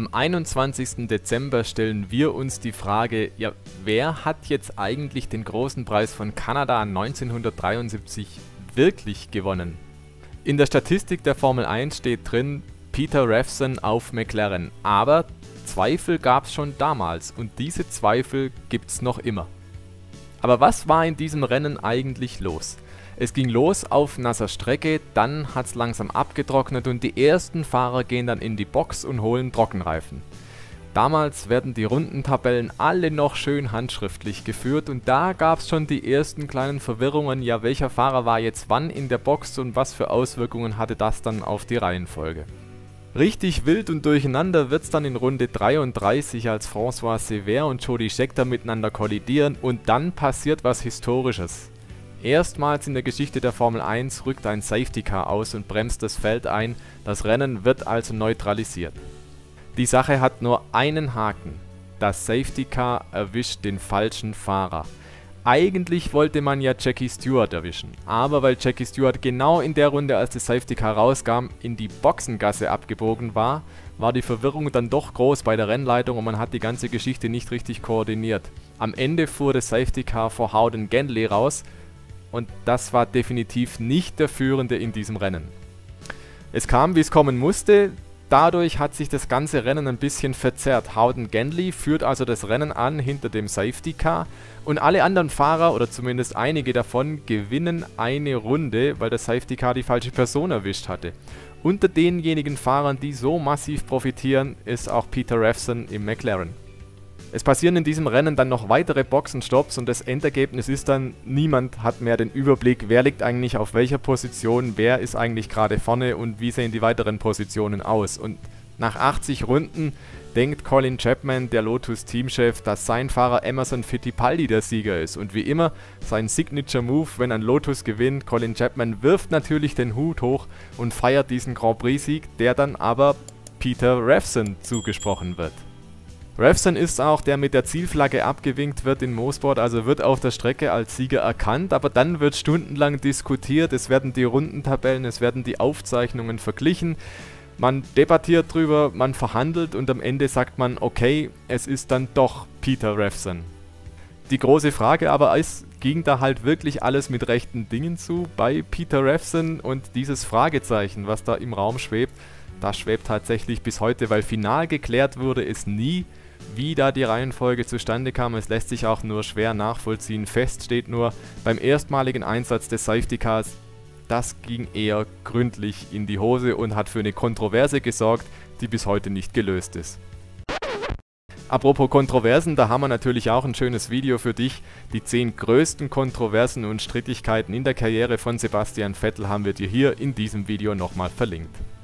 Am 21. Dezember stellen wir uns die Frage, ja, wer hat jetzt eigentlich den großen Preis von Kanada 1973 wirklich gewonnen? In der Statistik der Formel 1 steht drin, Peter Revson auf McLaren, aber Zweifel gab es schon damals und diese Zweifel gibt's noch immer. Aber was war in diesem Rennen eigentlich los? Es ging los auf nasser Strecke, dann hat's langsam abgetrocknet und die ersten Fahrer gehen dann in die Box und holen Trockenreifen. Damals werden die Rundentabellen alle noch schön handschriftlich geführt und da gab's schon die ersten kleinen Verwirrungen, ja, welcher Fahrer war jetzt wann in der Box und was für Auswirkungen hatte das dann auf die Reihenfolge. Richtig wild und durcheinander wird's dann in Runde 33, als François Cevert und Jody Scheckter miteinander kollidieren und dann passiert was Historisches. Erstmals in der Geschichte der Formel 1 rückt ein Safety Car aus und bremst das Feld ein, das Rennen wird also neutralisiert. Die Sache hat nur einen Haken, das Safety Car erwischt den falschen Fahrer. Eigentlich wollte man ja Jackie Stewart erwischen, aber weil Jackie Stewart genau in der Runde, als das Safety Car rauskam, in die Boxengasse abgebogen war, war die Verwirrung dann doch groß bei der Rennleitung und man hat die ganze Geschichte nicht richtig koordiniert. Am Ende fuhr das Safety Car vor Howden Gendley raus, und das war definitiv nicht der Führende in diesem Rennen. Es kam, wie es kommen musste, dadurch hat sich das ganze Rennen ein bisschen verzerrt. Howden Gendley führt also das Rennen an hinter dem Safety Car und alle anderen Fahrer, oder zumindest einige davon, gewinnen eine Runde, weil das Safety Car die falsche Person erwischt hatte. Unter denjenigen Fahrern, die so massiv profitieren, ist auch Peter Revson im McLaren. Es passieren in diesem Rennen dann noch weitere Boxenstopps und das Endergebnis ist dann, niemand hat mehr den Überblick, wer liegt eigentlich auf welcher Position, wer ist eigentlich gerade vorne und wie sehen die weiteren Positionen aus. Und nach 80 Runden denkt Colin Chapman, der Lotus-Teamchef, dass sein Fahrer Emerson Fittipaldi der Sieger ist. Und wie immer, sein Signature-Move, wenn ein Lotus gewinnt, Colin Chapman wirft natürlich den Hut hoch und feiert diesen Grand Prix-Sieg, der dann aber Peter Revson zugesprochen wird. Revson ist auch, der mit der Zielflagge abgewinkt wird in Mosport, also wird auf der Strecke als Sieger erkannt, aber dann wird stundenlang diskutiert, es werden die Rundentabellen, es werden die Aufzeichnungen verglichen, man debattiert drüber, man verhandelt und am Ende sagt man, okay, es ist dann doch Peter Revson. Die große Frage aber ist, ging da halt wirklich alles mit rechten Dingen zu bei Peter Revson und dieses Fragezeichen, was da im Raum schwebt, das schwebt tatsächlich bis heute, weil final geklärt wurde es nie, wie da die Reihenfolge zustande kam. Es lässt sich auch nur schwer nachvollziehen. Fest steht nur, beim erstmaligen Einsatz des Safety Cars, das ging eher gründlich in die Hose und hat für eine Kontroverse gesorgt, die bis heute nicht gelöst ist. Apropos Kontroversen, da haben wir natürlich auch ein schönes Video für dich. Die 10 größten Kontroversen und Strittigkeiten in der Karriere von Sebastian Vettel haben wir dir hier in diesem Video nochmal verlinkt.